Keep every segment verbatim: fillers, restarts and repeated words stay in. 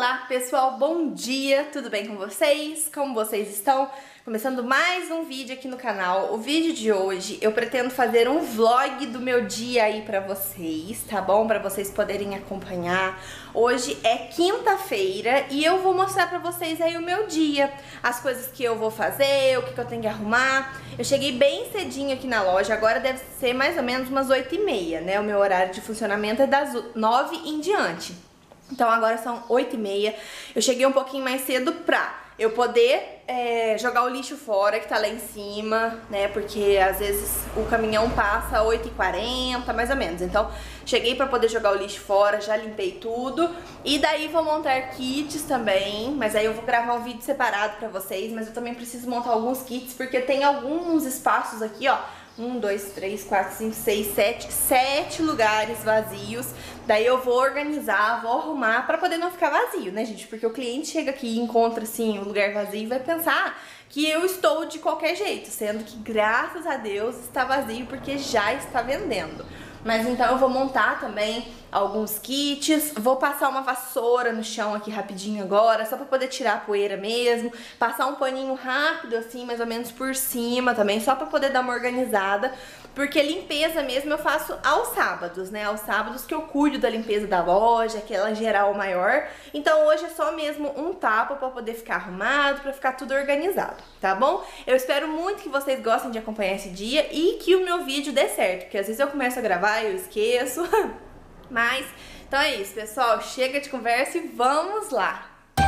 Olá pessoal, bom dia, tudo bem com vocês? Como vocês estão? Começando mais um vídeo aqui no canal. O vídeo de hoje eu pretendo fazer um vlog do meu dia aí pra vocês, tá bom? Pra vocês poderem acompanhar. Hoje é quinta-feira e eu vou mostrar pra vocês aí o meu dia, as coisas que eu vou fazer, o que, que eu tenho que arrumar. Eu cheguei bem cedinho aqui na loja, agora deve ser mais ou menos umas oito e meia, né? O meu horário de funcionamento é das nove em diante. Então agora são oito e meia, eu cheguei um pouquinho mais cedo pra eu poder é, jogar o lixo fora que tá lá em cima, né, porque às vezes o caminhão passa oito e quarenta, mais ou menos. Então cheguei pra poder jogar o lixo fora, já limpei tudo. E daí vou montar kits também, mas aí eu vou gravar um vídeo separado pra vocês. Mas eu também preciso montar alguns kits, porque tem alguns espaços aqui, ó. Um, dois, três, quatro, cinco, seis, sete, sete lugares vazios. Daí eu vou organizar, vou arrumar pra poder não ficar vazio, né, gente? Porque o cliente chega aqui e encontra, assim, um lugar vazio e vai pensar que eu estou de qualquer jeito, sendo que, graças a Deus, está vazio porque já está vendendo. Mas então eu vou montar também alguns kits, vou passar uma vassoura no chão aqui rapidinho agora, só pra poder tirar a poeira mesmo, passar um paninho rápido assim, mais ou menos por cima também, só pra poder dar uma organizada, porque limpeza mesmo eu faço aos sábados, né, aos sábados que eu cuido da limpeza da loja, aquela geral maior. Então hoje é só mesmo um tapa pra poder ficar arrumado, pra ficar tudo organizado, tá bom? Eu espero muito que vocês gostem de acompanhar esse dia e que o meu vídeo dê certo, porque às vezes eu começo a gravar e eu esqueço. Mas, então é isso, pessoal. Chega de conversa e vamos lá!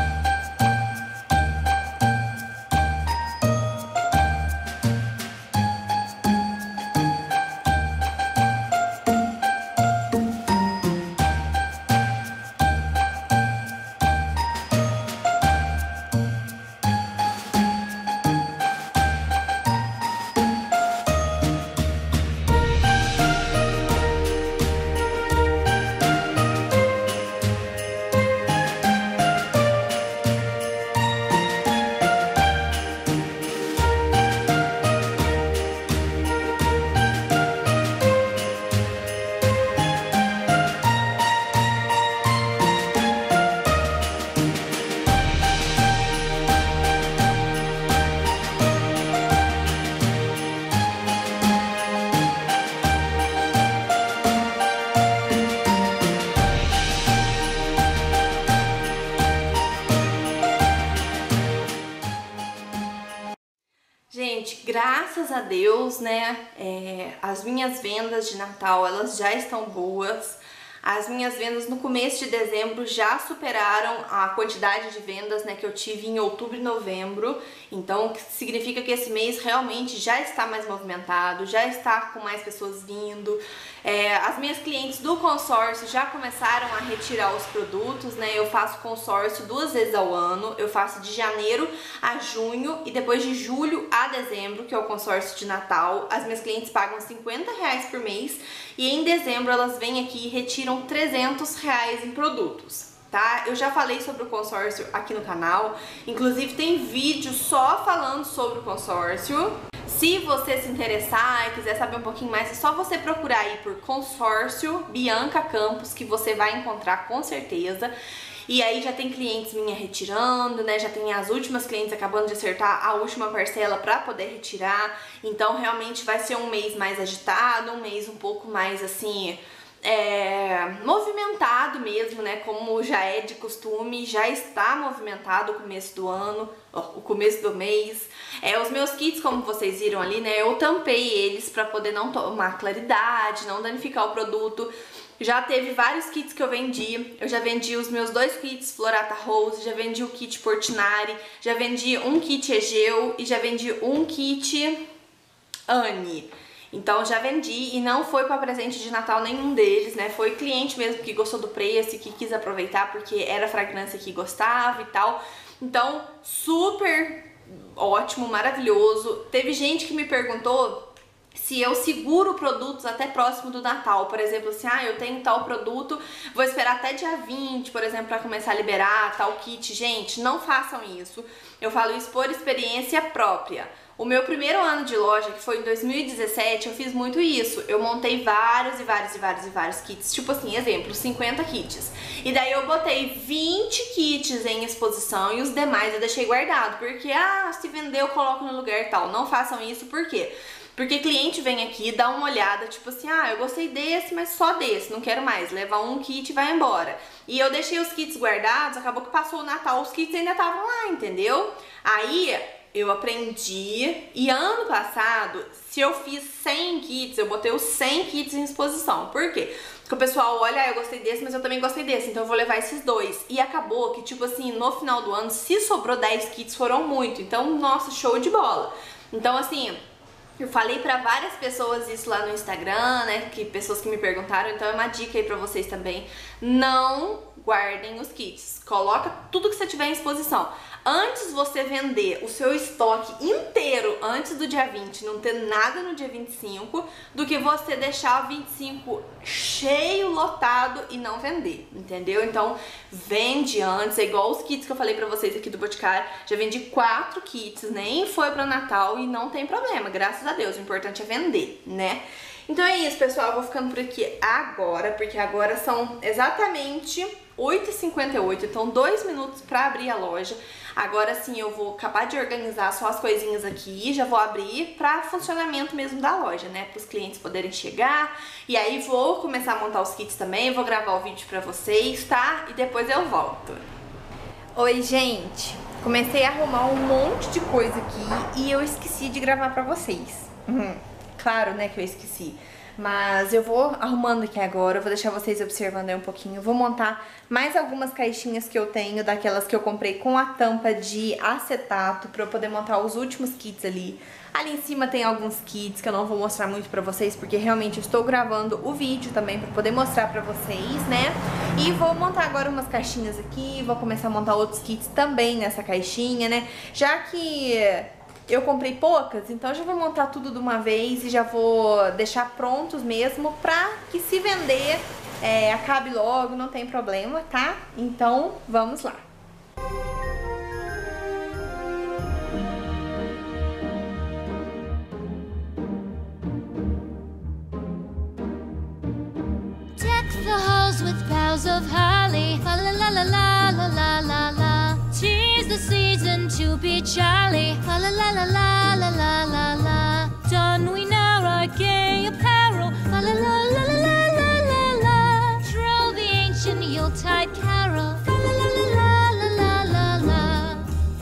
Gente, graças a Deus, né, é, as minhas vendas de Natal, elas já estão boas. As minhas vendas no começo de dezembro já superaram a quantidade de vendas, né, que eu tive em outubro e novembro. Então, significa que esse mês realmente já está mais movimentado, já está com mais pessoas vindo. É, as minhas clientes do consórcio já começaram a retirar os produtos, né? Eu faço consórcio duas vezes ao ano. Eu faço de janeiro a junho e depois de julho a dezembro, que é o consórcio de Natal. As minhas clientes pagam cinquenta reais por mês e em dezembro elas vêm aqui e retiram trezentos reais em produtos. Tá? Eu já falei sobre o consórcio aqui no canal, inclusive tem vídeo só falando sobre o consórcio. Se você se interessar e quiser saber um pouquinho mais, é só você procurar aí por consórcio Bianca Campos, que você vai encontrar com certeza. E aí já tem clientes minha retirando, né? Já tem as últimas clientes acabando de acertar a última parcela para poder retirar. Então realmente vai ser um mês mais agitado, um mês um pouco mais assim... É, movimentado mesmo, né, como já é de costume, já está movimentado o começo do ano, ó, o começo do mês. É, os meus kits, como vocês viram ali, né, eu tampei eles para poder não tomar claridade, não danificar o produto. Já teve vários kits que eu vendi, eu já vendi os meus dois kits Florata Rose, já vendi o kit Portinari, já vendi um kit Egeu e já vendi um kit Anne. Então já vendi e não foi para presente de Natal nenhum deles, né? Foi cliente mesmo que gostou do preço e que quis aproveitar porque era fragrância que gostava e tal. Então, super ótimo, maravilhoso. Teve gente que me perguntou se eu seguro produtos até próximo do Natal, por exemplo, assim, ah, eu tenho tal produto, vou esperar até dia vinte, por exemplo, para começar a liberar tal kit. Gente, não façam isso. Eu falo isso por experiência própria. O meu primeiro ano de loja, que foi em dois mil e dezessete, eu fiz muito isso. Eu montei vários e vários e vários e vários kits. Tipo assim, exemplo, cinquenta kits. E daí eu botei vinte kits em exposição e os demais eu deixei guardado. Porque, ah, se vender eu coloco no lugar e tal. Não façam isso, por quê? Porque cliente vem aqui, dá uma olhada, tipo assim, ah, eu gostei desse, mas só desse, não quero mais. Leva um kit e vai embora. E eu deixei os kits guardados, acabou que passou o Natal, os kits ainda estavam lá, entendeu? Aí eu aprendi, e ano passado, se eu fiz cem kits, eu botei os cem kits em exposição. Por quê? Porque o pessoal olha, ah, eu gostei desse, mas eu também gostei desse, então eu vou levar esses dois. E acabou que, tipo assim, no final do ano, se sobrou dez kits, foram muito. Então, nossa, show de bola. Então, assim, eu falei pra várias pessoas isso lá no Instagram, né, que pessoas que me perguntaram, então é uma dica aí pra vocês também. Não guardem os kits, coloca tudo que você tiver em exposição. Antes você vender o seu estoque inteiro antes do dia vinte, não ter nada no dia vinte e cinco, do que você deixar o vinte e cinco cheio, lotado e não vender, entendeu? Então vende antes, é igual os kits que eu falei pra vocês aqui do Boticário. Já vendi quatro kits, nem foi pro Natal e não tem problema, graças a Deus, o importante é vender, né? Então é isso, pessoal, eu vou ficando por aqui agora, porque agora são exatamente oito e cinquenta e oito, então dois minutos pra abrir a loja. Agora sim eu vou acabar de organizar só as coisinhas aqui, já vou abrir pra funcionamento mesmo da loja, né, pros clientes poderem chegar. E aí vou começar a montar os kits também, vou gravar o vídeo pra vocês, tá? E depois eu volto. Oi, gente! Comecei a arrumar um monte de coisa aqui e eu esqueci de gravar pra vocês. Uhum. Claro, né, que eu esqueci. Mas eu vou arrumando aqui agora, eu vou deixar vocês observando aí um pouquinho. Eu vou montar mais algumas caixinhas que eu tenho, daquelas que eu comprei com a tampa de acetato, pra eu poder montar os últimos kits ali. Ali em cima tem alguns kits que eu não vou mostrar muito pra vocês, porque realmente eu estou gravando o vídeo também pra poder mostrar pra vocês, né? E vou montar agora umas caixinhas aqui, vou começar a montar outros kits também nessa caixinha, né? Já que eu comprei poucas, então já vou montar tudo de uma vez e já vou deixar prontos mesmo pra que se vender é, acabe logo, não tem problema, tá? Então vamos lá. Deck the halls with boughs of holly, fa la la la la la la la la. Tis the season to be jolly, fa la la la la la la la la. Don we now our gay apparel, fa la la la la la la la la. Troll the ancient Yuletide carol, fa la la la la la la la la.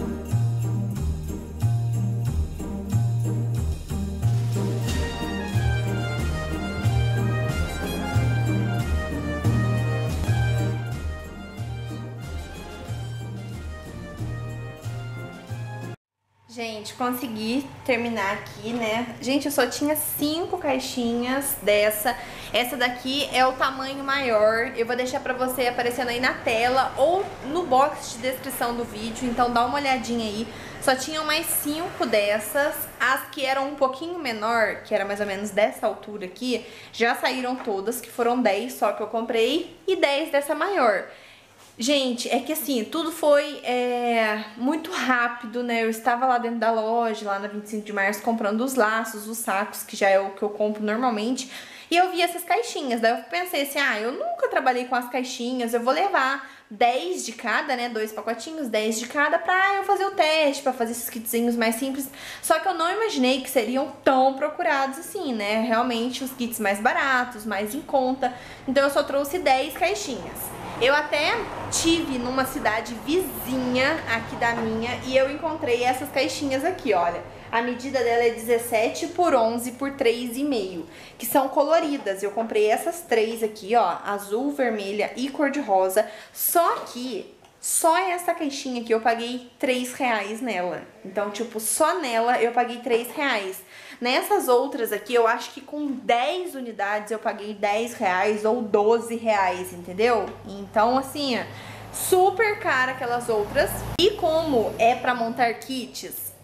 Gente, consegui terminar aqui, né? Gente, eu só tinha cinco caixinhas dessa. Essa daqui é o tamanho maior. Eu vou deixar pra você aparecendo aí na tela ou no box de descrição do vídeo. Então dá uma olhadinha aí. Só tinham mais cinco dessas. As que eram um pouquinho menor, que era mais ou menos dessa altura aqui, já saíram todas, que foram dez só que eu comprei. E dez dessa maior. Gente, é que assim, tudo foi é, muito rápido, né? Eu estava lá dentro da loja, lá na vinte e cinco de março, comprando os laços, os sacos, que já é o que eu compro normalmente. E eu vi essas caixinhas, daí eu pensei assim, ah, eu nunca trabalhei com as caixinhas, eu vou levar dez de cada, né? Dois pacotinhos, dez de cada, pra eu fazer o teste, pra fazer esses kitzinhos mais simples. Só que eu não imaginei que seriam tão procurados assim, né? Realmente os kits mais baratos, mais em conta. Então eu só trouxe dez caixinhas. Eu até tive numa cidade vizinha aqui da minha e eu encontrei essas caixinhas aqui, olha. A medida dela é dezessete por onze por três e meio, que são coloridas. Eu comprei essas três aqui, ó, azul, vermelha e cor-de-rosa. Só que só essa caixinha aqui eu paguei três reais nela. Então, tipo, só nela eu paguei três reais. Nessas outras aqui, eu acho que com dez unidades eu paguei dez reais ou doze reais, entendeu? Então, assim, super cara aquelas outras. E como é pra montar kits,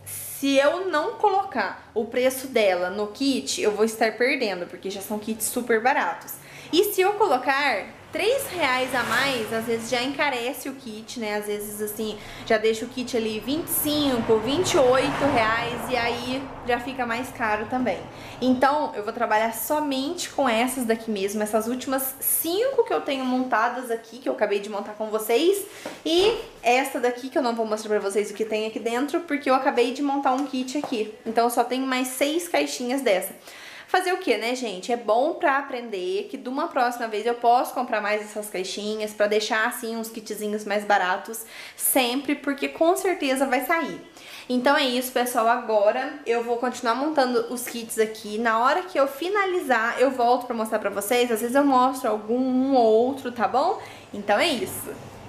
se eu não colocar o preço dela no kit, eu vou estar perdendo, porque já são kits super baratos. E se eu colocar três reais a mais, às vezes já encarece o kit, né? Às vezes, assim, já deixa o kit ali vinte e cinco, vinte e oito reais e aí já fica mais caro também. Então, eu vou trabalhar somente com essas daqui mesmo, essas últimas cinco que eu tenho montadas aqui, que eu acabei de montar com vocês, e essa daqui que eu não vou mostrar pra vocês o que tem aqui dentro, porque eu acabei de montar um kit aqui. Então, eu só tenho mais seis caixinhas dessa. Fazer o que, né, gente? É bom pra aprender que de uma próxima vez eu posso comprar mais essas caixinhas pra deixar, assim, uns kitzinhos mais baratos sempre, porque com certeza vai sair. Então é isso, pessoal. Agora eu vou continuar montando os kits aqui. Na hora que eu finalizar, eu volto pra mostrar pra vocês. Às vezes eu mostro algum um ou outro, tá bom? Então é isso.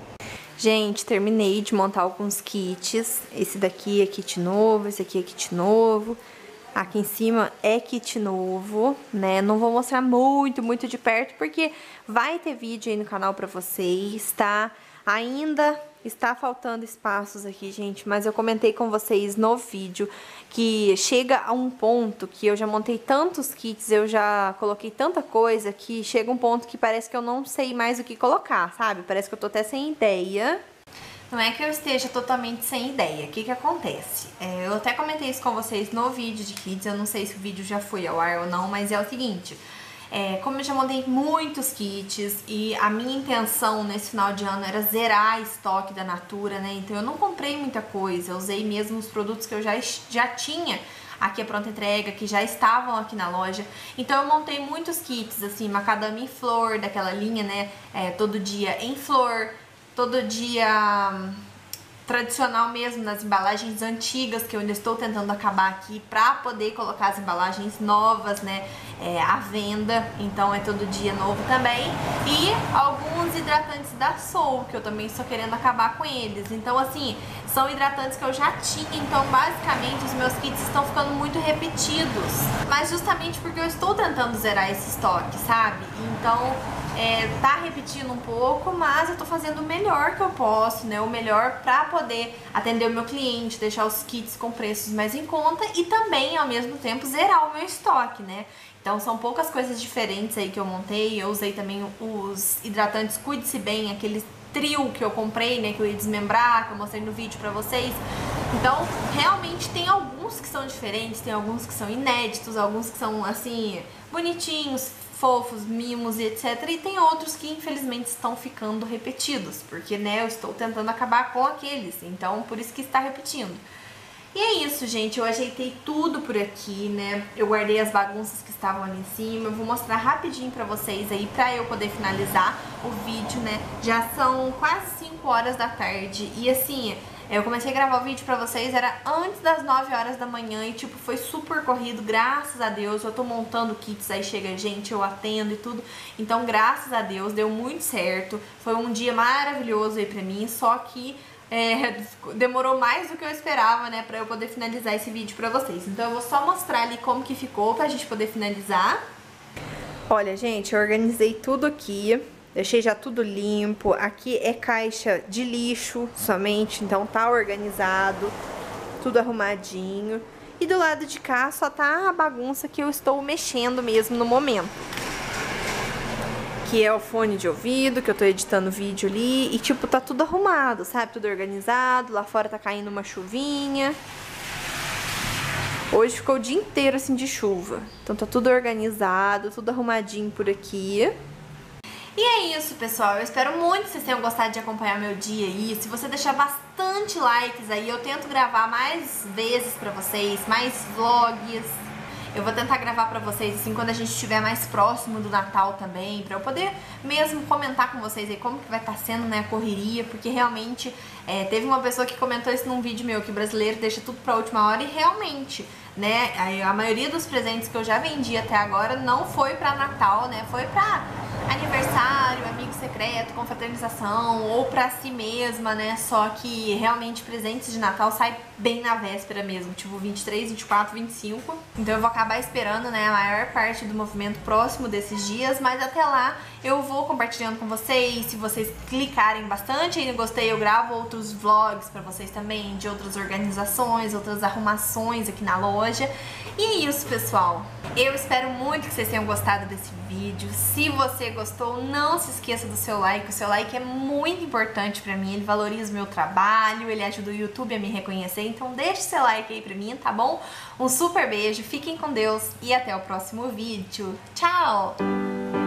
Gente, terminei de montar alguns kits. Esse daqui é kit novo, esse aqui é kit novo. Aqui em cima é kit novo, né? Não vou mostrar muito, muito de perto, porque vai ter vídeo aí no canal pra vocês, tá? Ainda está faltando espaços aqui, gente, mas eu comentei com vocês no vídeo que chega a um ponto que eu já montei tantos kits, eu já coloquei tanta coisa que chega um ponto que parece que eu não sei mais o que colocar, sabe? Parece que eu tô até sem ideia. Não é que eu esteja totalmente sem ideia. O que que acontece? É, eu até comentei isso com vocês no vídeo de kits. Eu não sei se o vídeo já foi ao ar ou não, mas é o seguinte. É, como eu já montei muitos kits e a minha intenção nesse final de ano era zerar estoque da Natura, né? Então eu não comprei muita coisa. Eu usei mesmo os produtos que eu já, já tinha aqui a pronta entrega, que já estavam aqui na loja. Então eu montei muitos kits, assim, macadâmia em flor, daquela linha, né? É, todo dia em flor. Todo dia hum, tradicional mesmo, nas embalagens antigas, que eu ainda estou tentando acabar aqui pra poder colocar as embalagens novas, né, é, à venda. Então é todo dia novo também. E alguns hidratantes da Sol, que eu também estou querendo acabar com eles. Então, assim, são hidratantes que eu já tinha. Então, basicamente, os meus kits estão ficando muito repetidos. Mas justamente porque eu estou tentando zerar esse estoque, sabe? Então... É, tá repetindo um pouco, mas eu tô fazendo o melhor que eu posso, né? O melhor pra poder atender o meu cliente, deixar os kits com preços mais em conta e também, ao mesmo tempo, zerar o meu estoque, né? Então são poucas coisas diferentes aí que eu montei. Eu usei também os hidratantes Cuide-se Bem, aquele trio que eu comprei, né? Que eu ia desmembrar, que eu mostrei no vídeo pra vocês. Então, realmente tem alguns que são diferentes, tem alguns que são inéditos, alguns que são, assim, bonitinhos, fofos, mimos e etcétera. E tem outros que infelizmente estão ficando repetidos, porque, né, eu estou tentando acabar com aqueles, então por isso que está repetindo. E é isso, gente, eu ajeitei tudo por aqui, né, eu guardei as bagunças que estavam ali em cima. Eu vou mostrar rapidinho pra vocês aí, pra eu poder finalizar o vídeo, né. Já são quase cinco horas da tarde e, assim, eu comecei a gravar o vídeo pra vocês, era antes das nove horas da manhã e, tipo, foi super corrido, graças a Deus. Eu tô montando kits, aí chega gente, eu atendo e tudo. Então, graças a Deus, deu muito certo. Foi um dia maravilhoso aí pra mim, só que é, demorou mais do que eu esperava, né, pra eu poder finalizar esse vídeo pra vocês. Então, eu vou só mostrar ali como que ficou pra gente poder finalizar. Olha, gente, eu organizei tudo aqui. Deixei já tudo limpo. Aqui é caixa de lixo somente, então tá organizado, tudo arrumadinho. E do lado de cá só tá a bagunça que eu estou mexendo mesmo no momento. Que é o fone de ouvido, que eu tô editando vídeo ali. E tipo, tá tudo arrumado, sabe? Tudo organizado. Lá fora tá caindo uma chuvinha. Hoje ficou o dia inteiro assim de chuva. Então tá tudo organizado, tudo arrumadinho por aqui. E é isso, pessoal. Eu espero muito que vocês tenham gostado de acompanhar meu dia aí. Se você deixar bastante likes aí, eu tento gravar mais vezes pra vocês, mais vlogs. Eu vou tentar gravar pra vocês, assim, quando a gente estiver mais próximo do Natal também, pra eu poder mesmo comentar com vocês aí como que vai estar sendo, né, a correria, porque realmente é, teve uma pessoa que comentou isso num vídeo meu, que o brasileiro deixa tudo pra última hora, e realmente, né, a, a maioria dos presentes que eu já vendi até agora não foi pra Natal, né, foi pra aniversário aniversário, amigo secreto, confraternização, ou pra si mesma, né? Só que realmente presentes de Natal sai bem na véspera mesmo, tipo vinte e três, vinte e quatro, vinte e cinco. Então eu vou acabar esperando, né, a maior parte do movimento próximo desses dias, mas até lá eu vou compartilhando com vocês. Se vocês clicarem bastante aí no gostei, eu gravo outros vlogs pra vocês também, de outras organizações, outras arrumações aqui na loja. E é isso, pessoal. Eu espero muito que vocês tenham gostado desse vídeo. Se você gostou, não se esqueça do seu like. O seu like é muito importante pra mim, ele valoriza o meu trabalho, ele ajuda o YouTube a me reconhecer. Então deixe seu like aí pra mim, tá bom? Um super beijo, fiquem com Deus e até o próximo vídeo. Tchau!